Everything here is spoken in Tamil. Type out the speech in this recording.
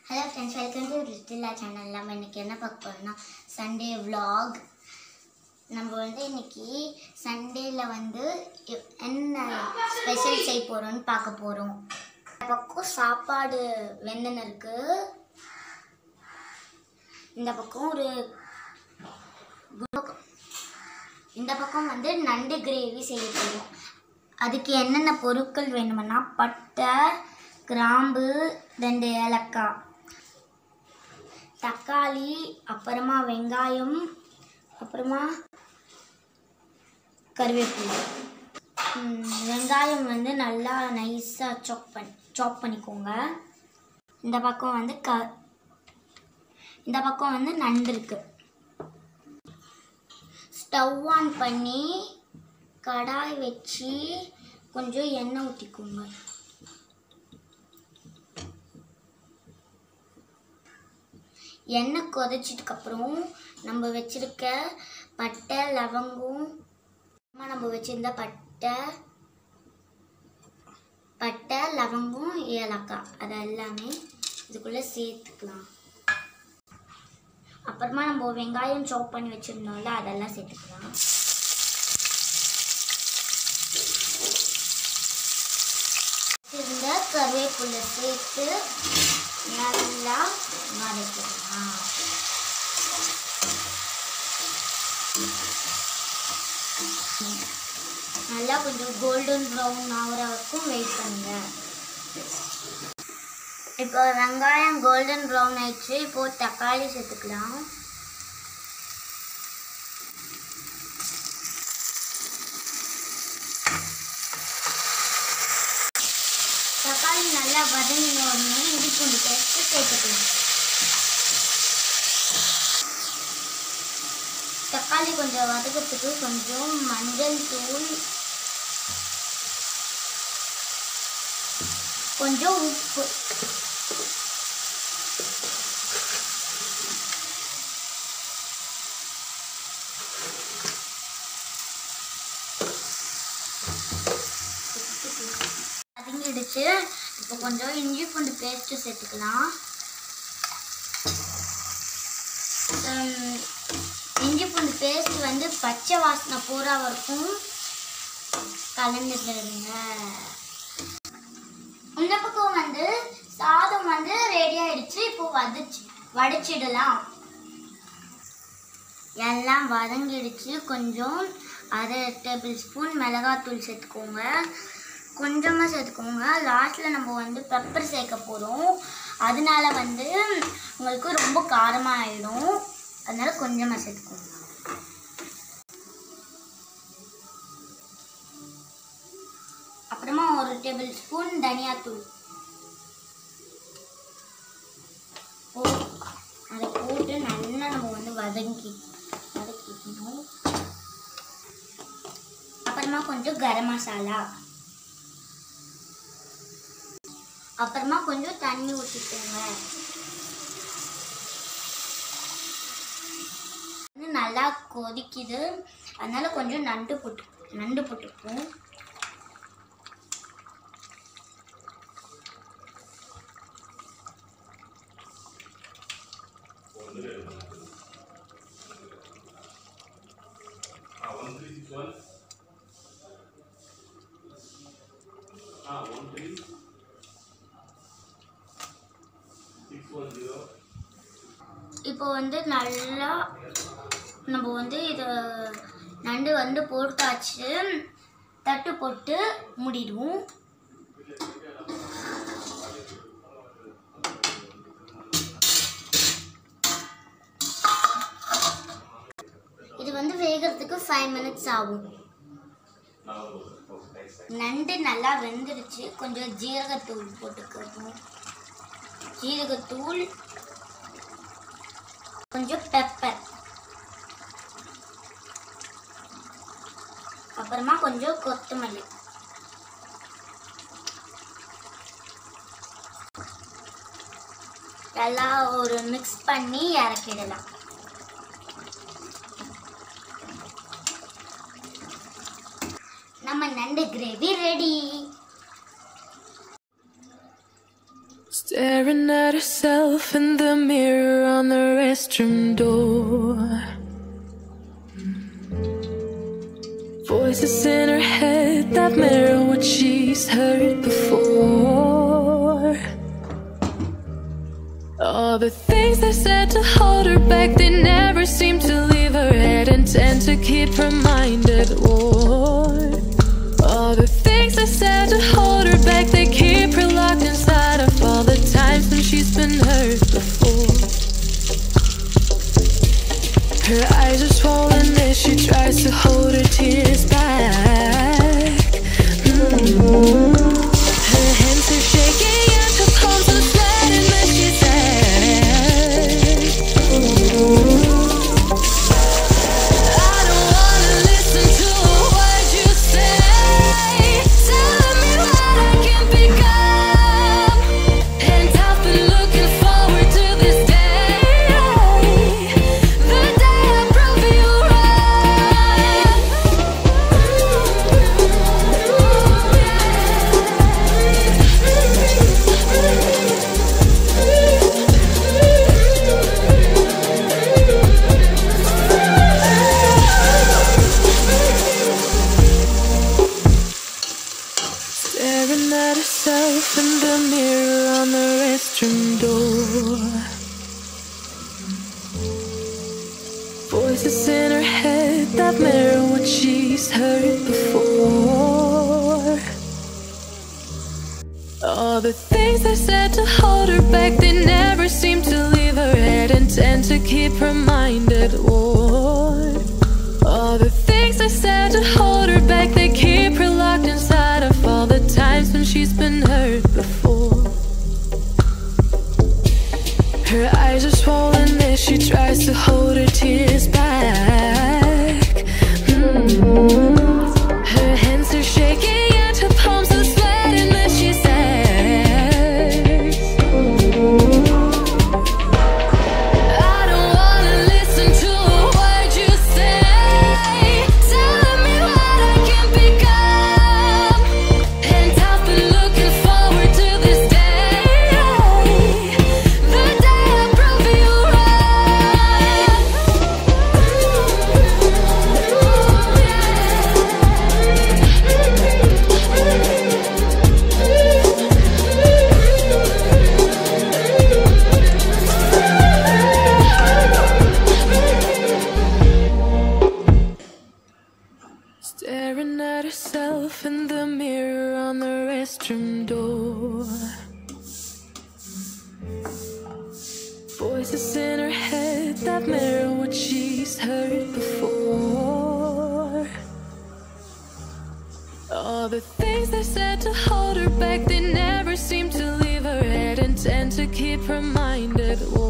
Hello friends, welcome to Ritila channel. நம்ம இன்னைக்கு என்ன பார்க்க போறோம்னா சண்டே vlog. நம்ம இன்னைக்கு சண்டேல என்ன ஸ்பெஷல் செய்ய போறோம்னு பார்க்க போறோம். இந்த பக்கம் சாப்பாடு வெண்ணெய் இருக்கு. இந்த பக்கம் இந்த பக்கம் நண்டு கிரேவி செய்ய போறோம். அதுக்கு என்னென்ன பொருட்கள் வேணும்னா பட்டை, கிராம்பு, 2 ஏலக்காய், தக்காளி, அப்புறமா வெங்காயம், அப்புறமா கறிவேப்பிலை. வெங்காயம் நல்லா நைஸாக சாப் பண்ணிக்கோங்க. இந்த பக்கம் நண்டு இருக்கு. ஸ்டவ் ஆன் பண்ணி கடாய் வச்சு கொஞ்சம் எண்ணெய் ஊற்றிக்கோங்க. எண்ணெய் கொதிச்சதுக்கப்புறம் நம்ம வச்சிருக்க பட்டை, லவங்கம், நம்ம வச்சிருந்த பட்டை, லவங்கம், ஏலக்காய் அதை எல்லாமே இதுக்குள்ளே சேர்த்துக்கலாம். அப்புறமா நம்ம வெங்காயம் சாப் பண்ணி வச்சிருந்தோம்ல அதெல்லாம் சேர்த்துக்கலாம். இந்த கருவேப்பிலை சேர்த்து நல்லா வதக்கிடலாம். நல்லா கொஞ்சம் கோல்டன் ப்ரௌன் ஆகிற வரைக்கும் வெயிட் பண்ணுங்க. இப்போ வெங்காயம் கோல்டன் ப்ரௌன் ஆயிடுச்சு. இப்போ தக்காளி சேர்த்துக்கலாம். தக்காளி நல்லா வதங்கின உடனே இஞ்சி பூண்டு பேஸ்ட் சேர்த்துக்கலாம். தக்காளி கொஞ்சம் வதக்கிறதுக்கு கொஞ்சம் மஞ்சள் தூள், கொஞ்சம் உப்பு, வதங்கிடுச்சு. இப்போ கொஞ்சம் இஞ்சி பூண்டு பேஸ்ட்டு சேர்த்துக்கலாம். இஞ்சி பூண்டு பேஸ்ட் பச்சை வாசனை போகிற வரைக்கும் கலந்துடுங்க. இந்த பக்கம் சாதம் ரெடி ஆயிடுச்சு. இப்போ வடிச்சிடலாம். எல்லாம் வதங்கிடுச்சு. கொஞ்சம் 1/2 டேபிள் ஸ்பூன் மிளகாத்தூள் சேர்த்துக்கோங்க. கொஞ்சமாக சேர்த்துக்கோங்க. லாஸ்ட்டில் நம்ம பெப்பர் சேர்க்க போகிறோம். அதனால உங்களுக்கு ரொம்ப காரமாக ஆகிடும். அதனால கொஞ்சமாக சேர்த்துக்கோங்க. அப்புறமா 1 டேபிள் ஸ்பூன் தனியாத்தூள் அதை போட்டு நல்லா நம்ம வதக்கிக்கணும். அப்புறமா கொஞ்சம் கரம் மசாலா, அப்புறமா கொஞ்சம் தண்ணி ஊற்றிக்கோங்க. நல்லா கொதிக்குது. அதனால கொஞ்சம் நண்டு போட்டுப்போம். இப்போ நல்லா நம்ம இது நண்டு போட்டாச்சு. தட்டு போட்டு மூடிடுவோம். இது வேகிறதுக்கு 5 மினிட்ஸ் ஆகும். நண்டு நல்லா வெந்துடுச்சு. கொஞ்சம் ஜீரகத்தூள் போட்டுக்கணும். ஜீரகத்தூள், கொஞ்சம் பெப்பர், அப்புறமா கொஞ்சம் கொத்தமல்லி, எல்லாம் மிக்ஸ் பண்ணி இறக்கிடலாம். நம்ம நண்டு gravy ready. Staring at herself in the mirror on the restroom door. Voices in her head that mirror what she's heard before. All the things they said to hold her back, they never seem to leave her head and tend to keep her mind at war. All the things they said to hold her back, they keep her locked inside of all the times when she's been hurt before. Her eyes are swollen as she tries to hold her tears back. Her hands are shaking and her palms are sweating as she says, I don't wanna listen to a word you say. Telling me what I can become, and I've been looking forward to this day, the day I prove you staring at herself in the mirror on the restroom door. Voices in her head that mirror what she's heard before. All the things they said to hold her back, they never seem to leave her head and tend to keep her mind at war. All the things they said to hold her back, they keep her locked inside of all the times when she's been hurt before. Her eyes are swollen as she tries to hold her tears back. Her hands are shaking and her palms are sweating as she says, I don't wanna listen to a word you say. Telling me what I can become, and I've been looking forward to this day, the day I prove you staring at herself in the mirror on the restroom door. Voices in her head that mirror what she's heard before. All the things they said to hold her back, they never seem to leave her head and tend to keep her mind at war.